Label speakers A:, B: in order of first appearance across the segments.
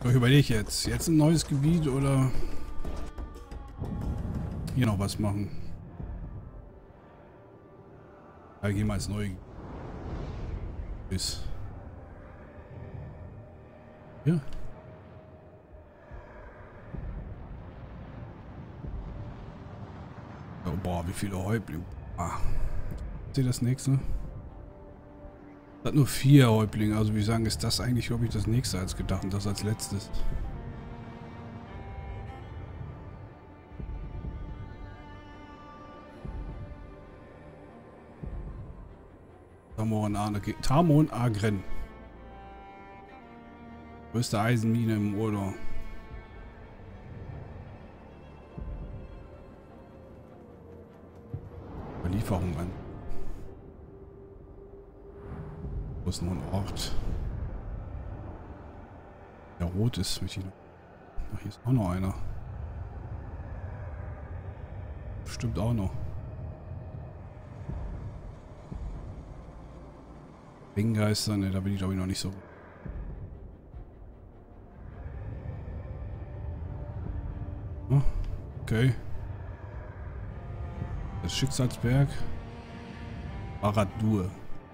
A: Ich überlege jetzt ein neues Gebiet oder hier noch was machen. Ja, gehen wir als neu. Ist. Ja. Oh, boah, wie viele Häuptlinge. Ah. Seht das nächste? Das hat nur 4 Häuptlinge, also wie sagen, ist das eigentlich, glaube ich, das nächste als gedacht und das als letztes. Tamon Agren. Größte Eisenmine im Urlaub. Lieferung an. Wo ist noch ein Ort? Der rot ist. Ach, hier ist auch noch einer. Stimmt auch noch. Ringgeister, ne, da bin ich glaube ich noch nicht so. Oh, okay. Das Schicksalsberg. Barad-dûr.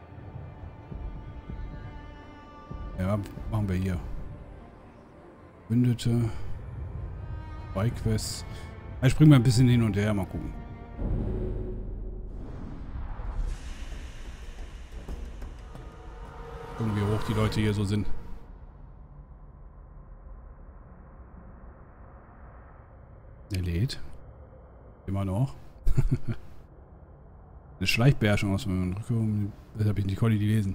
A: Ja, machen wir hier. Bündete. Bikequests. Ich springe mal ein bisschen hin und her, mal gucken. Gucken, wie hoch die Leute hier so sind. Der lädt. Immer noch. Eine Schleichbeherrschung aus meinem Rücken. Das habe ich nicht konnte die lesen.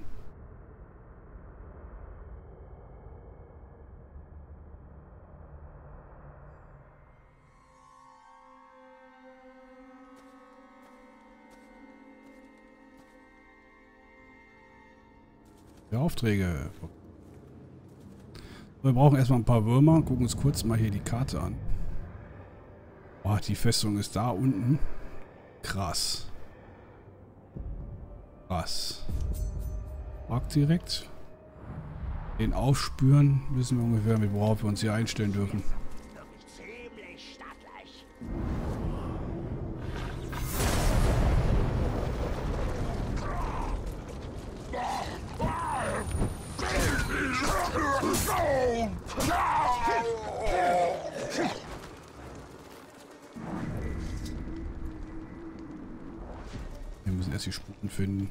A: Aufträge. Wir brauchen erstmal ein paar Würmer. Gucken uns kurz mal hier die Karte an. Boah, die Festung ist da unten. Krass. Krass. Markt direkt. Den aufspüren, wissen wir ungefähr, worauf wir uns hier einstellen dürfen. Wir müssen erst die Spuren finden.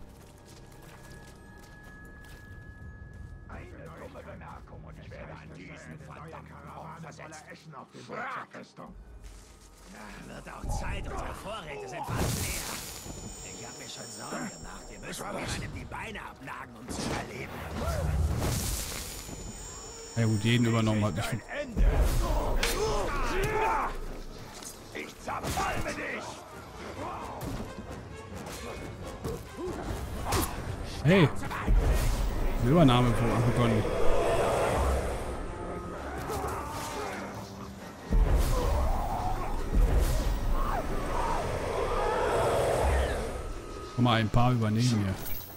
B: Wird auch Zeit, unsere Vorräte sind fast leer. Ich habe mir schon Sorgen gemacht. Wir müssen einem die Beine abnagen, um zu überleben.
A: Ja gut, jeden übernommen hat nicht.
B: Ich zerfalme dich!
A: Hey! Die Übernahme begonnen. Komm mal, ein paar übernehmen hier.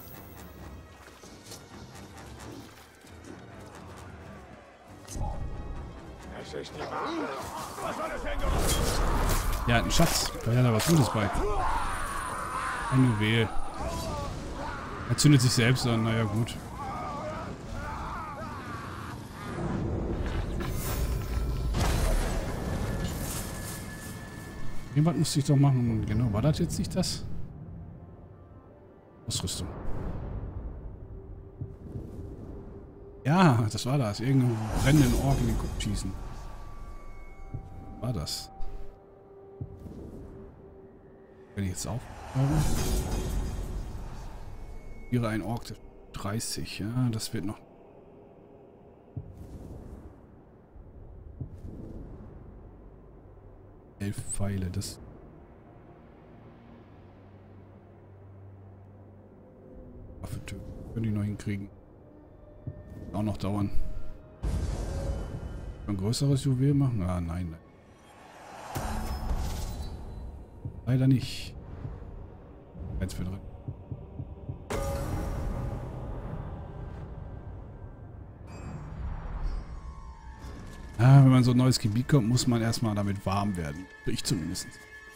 A: Ja, ein Schatz. Da hat er was Gutes bei. Ein Juwel. Er zündet sich selbst an. Naja, gut. Irgendwas musste ich doch machen. Genau, war das jetzt nicht das? Ausrüstung. Ja, das war das. Irgendeinen brennenden Ork in den Kopf schießen. War das. Wenn ich jetzt auf. Ihre ein Ork 30. Ja, das wird noch. Elf Pfeile, das. Waffe töten. Können die noch hinkriegen. Auch noch dauern. Ein größeres Juwel machen? Ah, nein. Leider nicht. Eins für drin. Ja, wenn man so ein neues Gebiet kommt, muss man erstmal damit warm werden. Ich zumindest.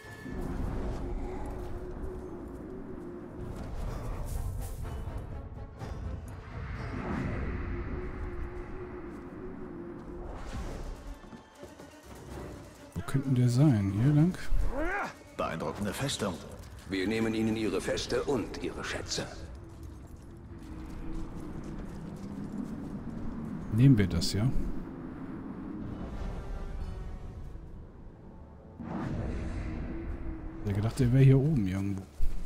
A: Wo könnte der sein? Hier lang?
C: Beeindruckende Festung.
D: Wir nehmen Ihnen Ihre Feste und Ihre Schätze.
A: Nehmen wir das, ja? Ich hätte gedacht, der wäre hier oben irgendwo.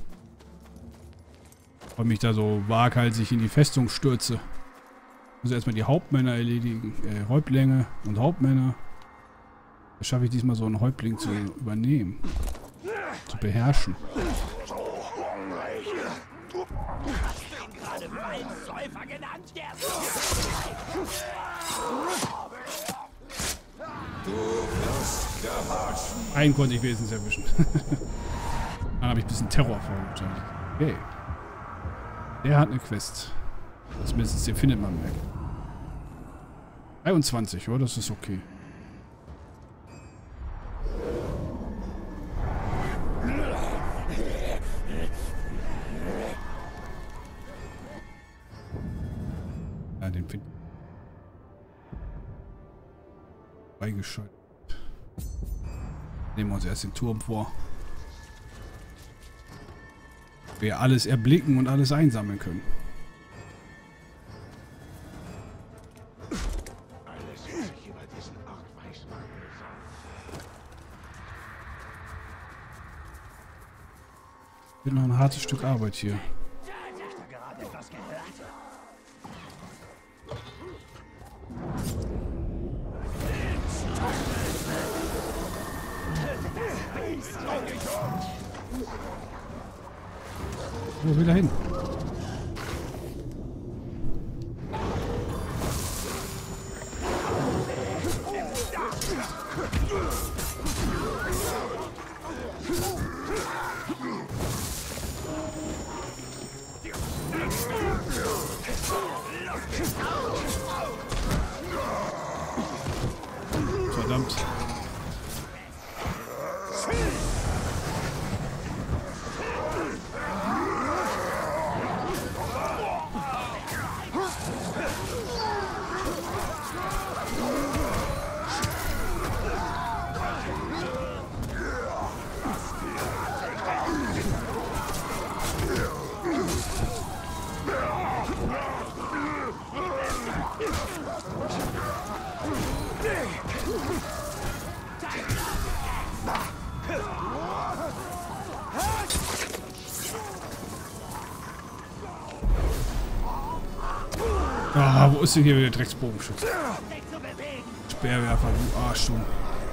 A: Weil mich da so waghalsig in die Festung stürze. Muss erstmal die Hauptmänner erledigen. Häuptlinge und Hauptmänner. Da schaffe ich diesmal so einen Häuptling zu übernehmen. Zu beherrschen.
B: Hast du ihn gerade Weinsäufer genannt? Der
A: Einen konnte ich wenigstens erwischen. Dann habe ich ein bisschen Terror verurteilt. Okay. Der hat eine Quest. Zumindest den findet man weg. 23, oder? Das ist okay. Ja, den finden beigeschaltet. Nehmen wir uns erst den Turm vor. Wir alles erblicken und alles einsammeln können.
C: Alles, was ich über diesen Ort weiß, mag mir sein.
A: Wird noch ein hartes Stück Arbeit hier.
B: Hast du gerade etwas gehört?
A: Wo will er hin? Verdammt. Ah, wo ist denn hier wieder der Drecksbogenschütze? Speerwerfer, du Arsch, du.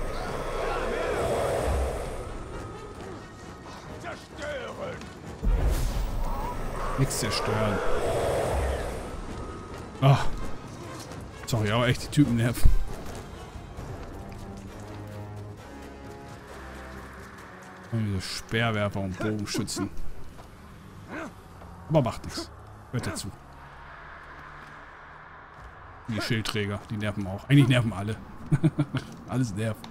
A: Nichts zerstören. Ah. Sorry, aber echt die Typen nerven. Diese Speerwerfer und Bogenschützen. Aber macht nichts. Hört dazu. Die Schildträger, die nerven auch. Eigentlich nerven alle. Alles nervt.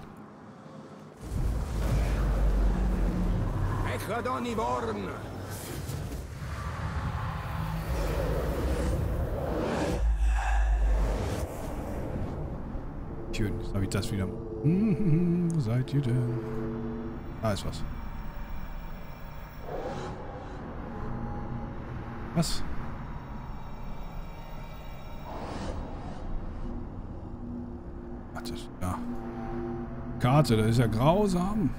A: Schön, jetzt habe ich das wieder. Wo seid ihr denn? Da ist was. Was? Warte, ja. Karte, das ist ja grausam.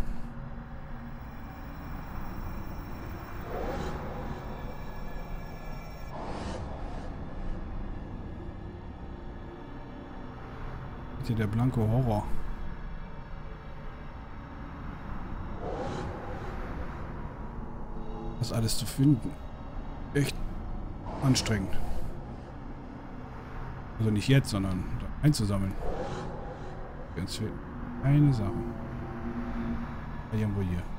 A: Hier der blanke Horror. Das alles zu finden. Echt anstrengend. Also nicht jetzt, sondern einzusammeln. Jetzt fehlt eine Sache. Irgendwo hier.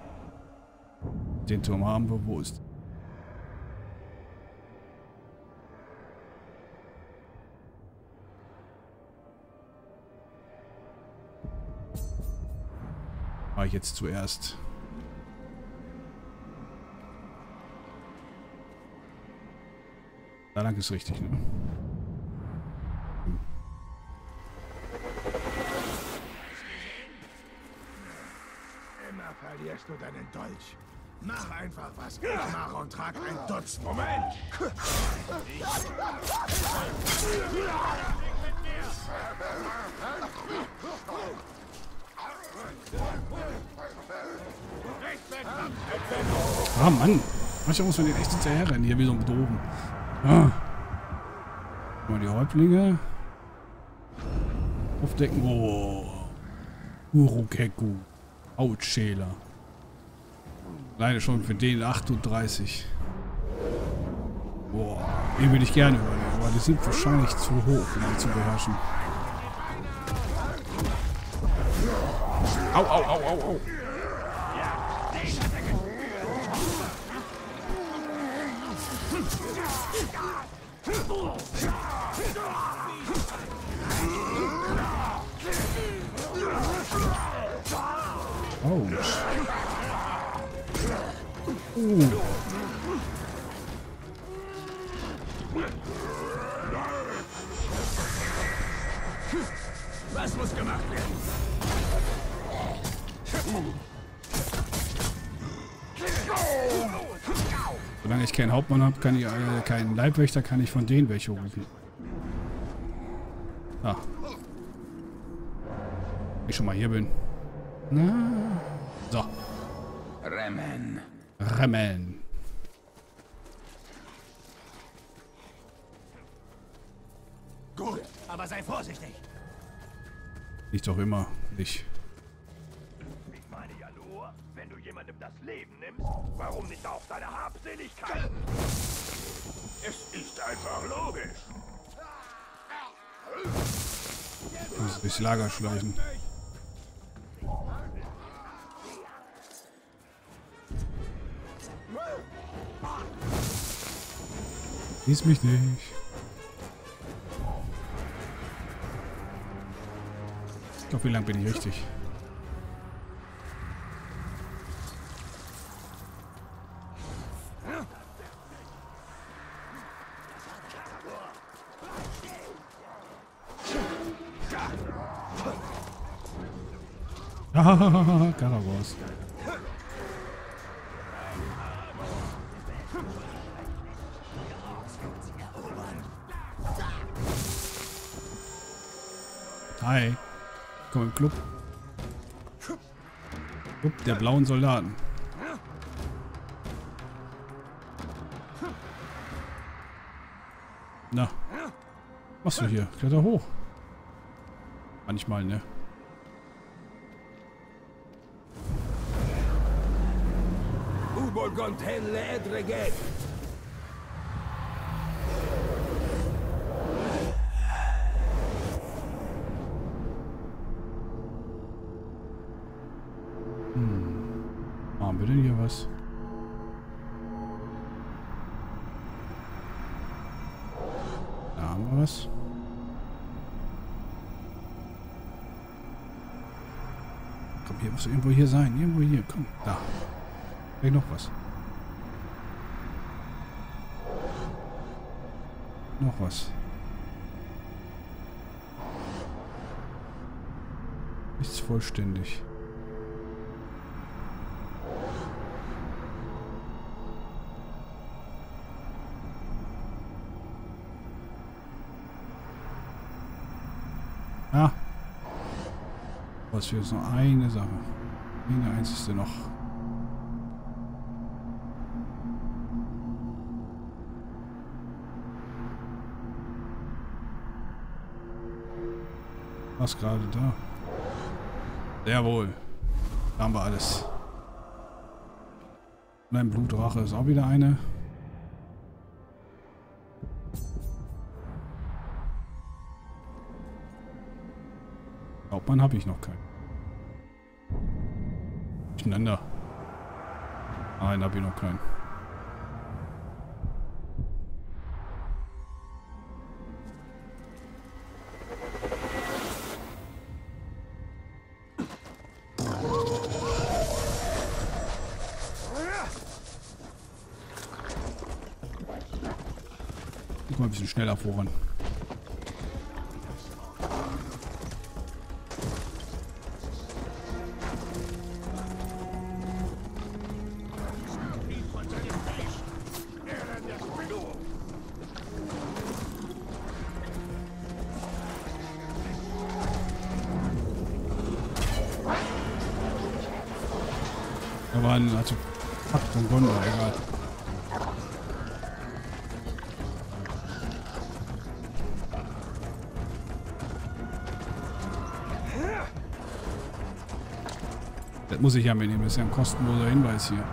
A: Den Turm haben wir. Wo ist? War ich jetzt zuerst. Da lang ist richtig, ne?
C: Immer verlierst du deinen Dolch. Mach einfach, was ich mache und trag ein Dutzend. Moment!
A: Ah, Mann. Manchmal muss man den echt hinterher rennen. Hier wie so ein Bedoben. Ah. Mal die Häuptlinge. Aufdecken. Oh. Urukeku. Hautschäler. Leider schon für den 38. Boah. Den würde ich gerne übernehmen. Aber die sind wahrscheinlich zu hoch, um die zu beherrschen. Au, au, au, au, au. Oh.
B: Was muss gemacht werden?
A: Solange ich keinen Hauptmann habe, kann ich keinen Leibwächter, kann ich von denen welche rufen. Ah. Wenn ich schon mal hier bin. Na. So.
D: Remen.
A: Remmeln.
B: Gut, aber sei vorsichtig.
A: Ich doch immer nicht.
C: Ich meine ja nur, wenn du jemandem das Leben nimmst, warum nicht auch deine Habseligkeit? Es ist einfach logisch.
A: Ich muss durchs Lager schleichen. Lies mich nicht. Ich glaube, wie lang bin ich richtig? Ah, Karawas. Hi. Komm im Club. Club der blauen Soldaten. Na. Was machst du hier? Kletter hoch. Manchmal, ne?
B: Ubolgontel Edreget.
A: Haben wir denn hier was? Da haben wir was. Komm, hier muss irgendwo hier sein. Irgendwo hier. Komm, da. Vielleicht noch was. Noch was. Nichts vollständig. Ah. Was für jetzt noch eine Sache. Eine einzige noch. Was gerade da? Jawohl. Da haben wir alles. Mein Blutrache ist auch wieder eine. Hauptmann habe ich noch keinen. Durcheinander. Nein, habe ich noch keinen. Guck mal ein bisschen schneller voran. Da war ein Artefakt von Gondor, egal. Das muss ich ja mitnehmen, das ist ja ein kostenloser Hinweis hier.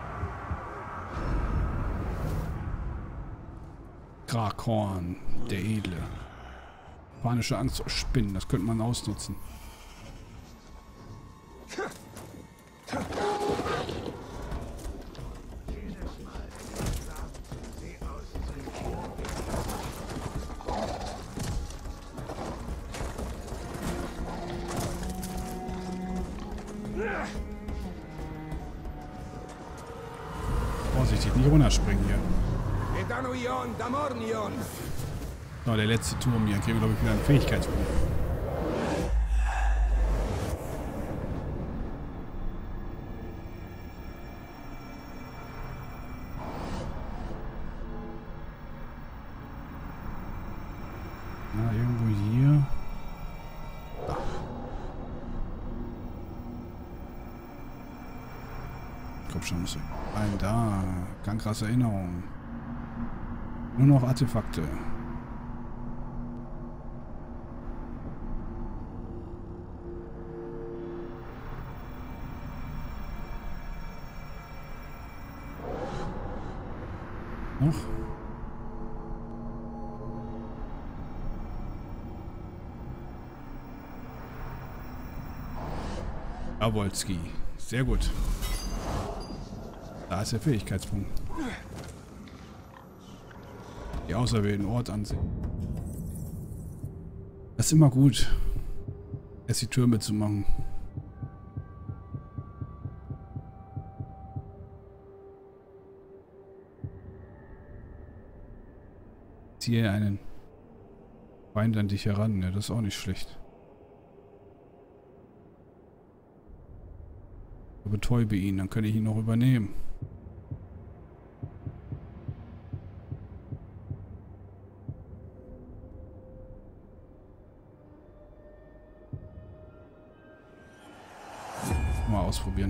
A: Grakhorn, der Edle. Panische Angst vor Spinnen, das könnte man ausnutzen. Vorsichtig, nicht runterspringen hier. So, der letzte Turm hier. Kriegen wir, glaube ich, wieder einen Fähigkeitspunkt. Na, irgendwo hier. Da. Komm schon, muss ich. Ein da. Kankras Erinnerung. Nur noch Artefakte. Noch? Awolski. Sehr gut. Da ist der Fähigkeitspunkt. Die auserwählten Ort ansehen. Das ist immer gut, erst die Türme zu machen. Ziehe einen Feind an dich heran, ja, das ist auch nicht schlecht. Betäube ihn, dann kann ich ihn noch übernehmen. Mal ausprobieren.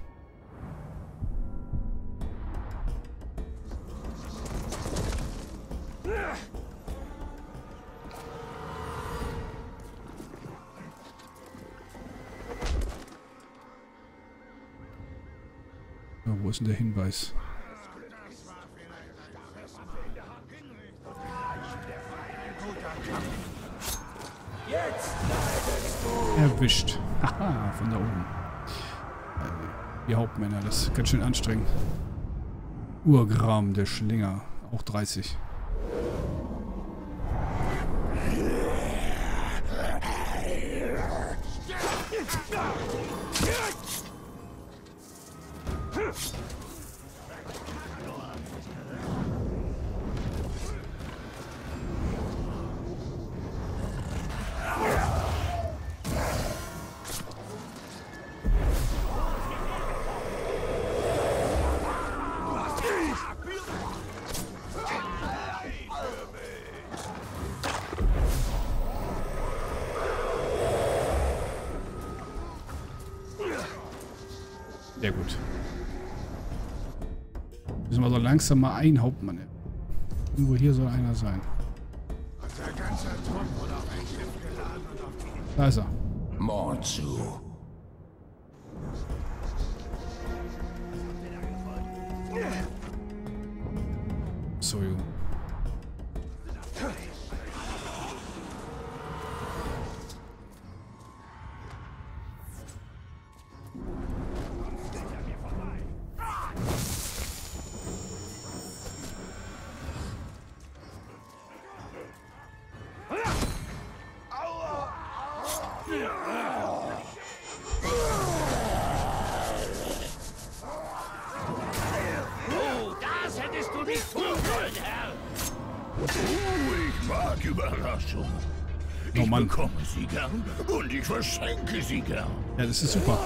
A: Ja, wo ist denn der Hinweis? Erwischt. Haha, von da oben. Die Hauptmänner, das ist ganz schön anstrengend. Urgram, der Schlinger. Auch 30. Sehr gut. Müssen wir so langsam mal ein Hauptmann nehmen. Irgendwo hier soll einer sein. Da ist er.
D: Morzu.
A: So, Junge.
B: Oh, das hättest du nicht tun sollen, Herr!
C: Ich mag Überraschungen.
A: Oh Mann.
C: Ich bekomme sie gern und ich verschenke sie gern.
A: Ja, das ist super.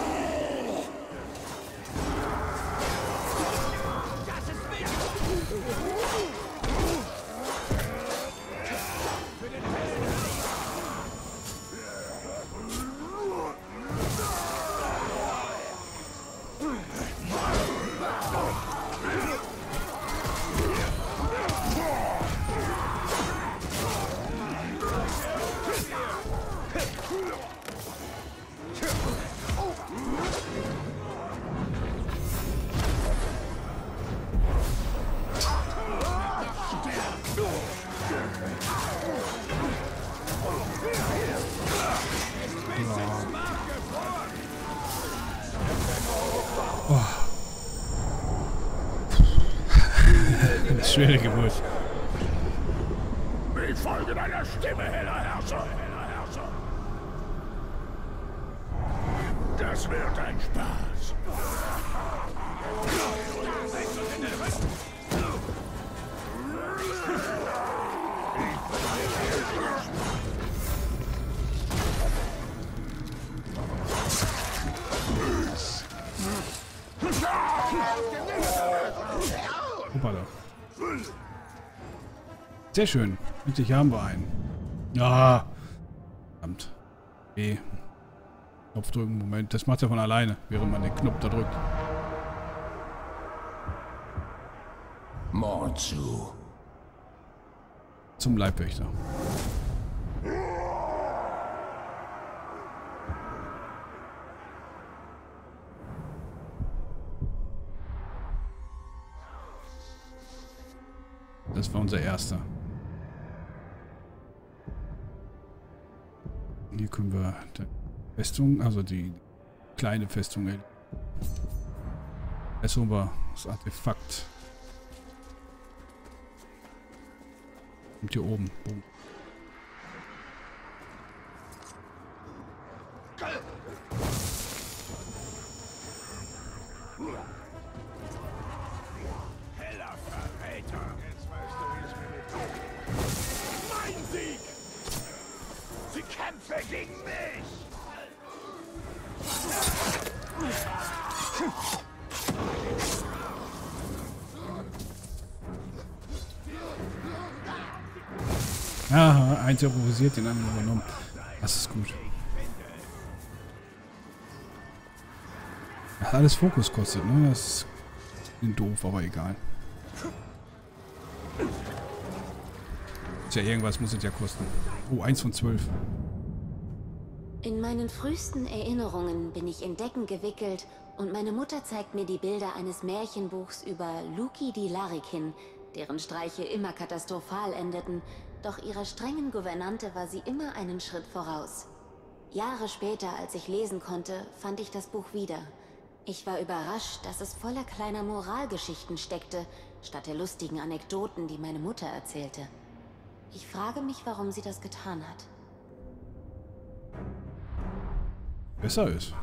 A: Schwere Geburt.
C: Ich folge deiner Stimme, heller Herrscher. Das wird ein Spaß.
A: Hoppala. Sehr schön. Endlich haben wir einen. Ja. Verdammt. Okay. Knopf drücken. Moment. Das macht er von alleine, während man den Knopf da drückt.
D: Morzu.
A: Zum Leibwächter. Das war unser erster. Hier können wir die Festung, also die kleine Festung. Jetzt holen wir das Artefakt. Und hier oben.
C: Heller Verräter. Jetzt weißt du, wie es mir mit tut. Mein Sieg! Sie kämpfen gegen mich!
A: Aha, eins improvisiert, den anderen übernommen. Das ist gut. Das alles Fokus kostet, ne? Das ist doof, aber egal. Ist ja irgendwas, muss es ja kosten. Oh, 1 von 12.
E: In meinen frühesten Erinnerungen bin ich in Decken gewickelt und meine Mutter zeigt mir die Bilder eines Märchenbuchs über Luki die Larrikin, deren Streiche immer katastrophal endeten, doch ihrer strengen Gouvernante war sie immer einen Schritt voraus. Jahre später, als ich lesen konnte, fand ich das Buch wieder. Ich war überrascht, dass es voller kleiner Moralgeschichten steckte, statt der lustigen Anekdoten, die meine Mutter erzählte. Ich frage mich, warum sie das getan hat.
A: Besser ist.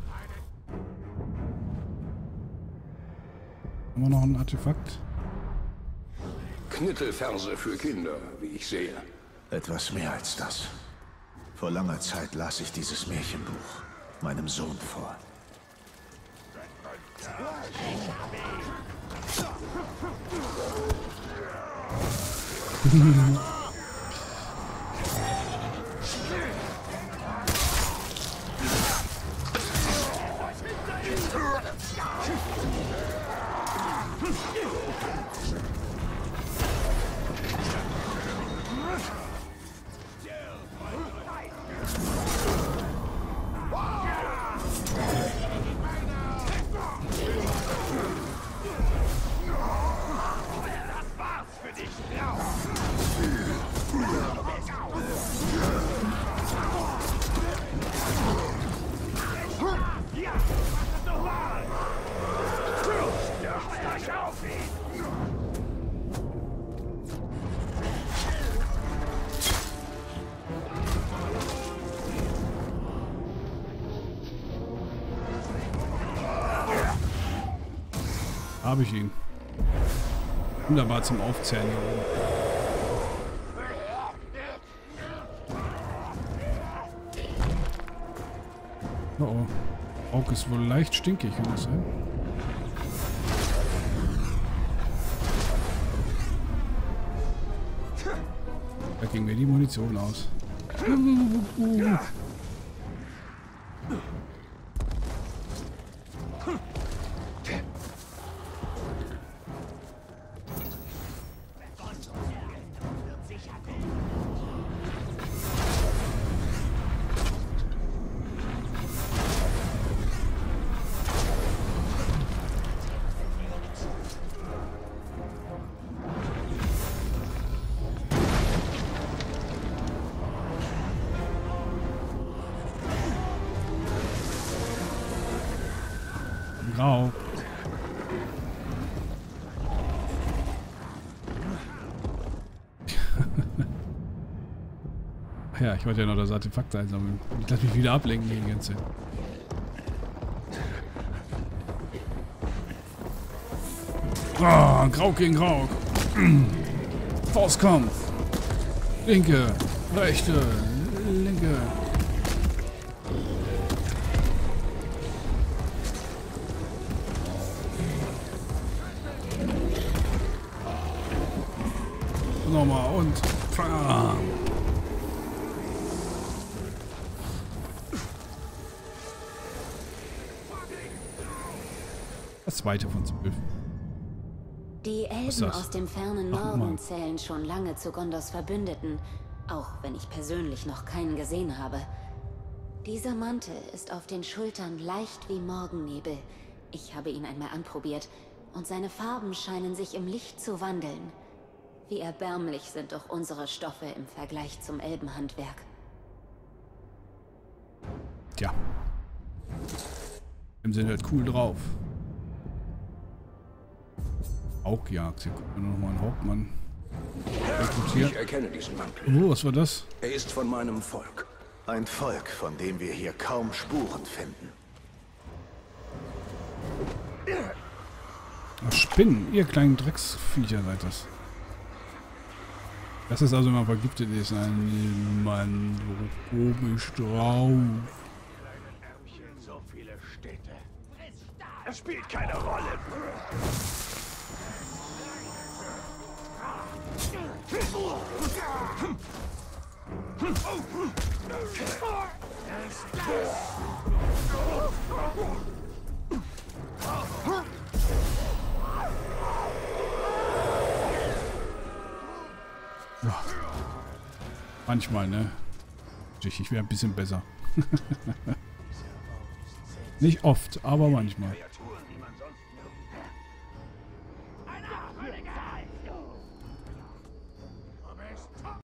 A: Haben wir noch ein Artefakt?
D: Knittelverse für Kinder, wie ich sehe.
F: Etwas mehr als das. Vor langer Zeit las ich dieses Märchenbuch meinem Sohn vor.
A: Habe ich ihn. Wunderbar zum Aufzählen hier oben. Oh oh. Rauch ist wohl leicht stinkig, kann das sein? Da ging mir die Munition aus. Grau. Ja, ich wollte ja noch das Artefakt einsammeln. Ich lasse mich wieder ablenken die ganze Zeit. Ah, Grau gegen Grau. Faustkampf. Linke, rechte, linke. Nochmal und... Das zweite von 12.
E: Die Elben aus dem fernen
A: Ach,
E: Norden
A: Mann.
E: zählen schon lange zu Gondors Verbündeten, auch wenn ich persönlich noch keinen gesehen habe. Dieser Mantel ist auf den Schultern leicht wie Morgennebel. Ich habe ihn einmal anprobiert und seine Farben scheinen sich im Licht zu wandeln. Wie erbärmlich sind doch unsere Stoffe im Vergleich zum Elbenhandwerk.
A: Tja. Im sind halt cool drauf. Augjagd. Hier kommt noch mal ein Hauptmann.
D: Ich erkenne diesen Mantel.
A: Oh, was war das?
D: Er ist von meinem Volk.
F: Ein Volk, von dem wir hier kaum Spuren finden.
A: Ach, Spinnen. Ihr kleinen Drecksviecher seid das. Das ist also mal vergiftet ist. Ein Mann so komisch drauf.
C: So viele Städte. Es spielt keine Rolle.
A: Ja. Manchmal, ne? Ich wäre ein bisschen besser. Nicht oft, aber manchmal.